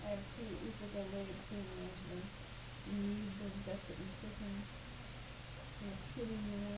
I have two, it's like a layered thing of them. And you use them separate in chicken. And it's sitting there.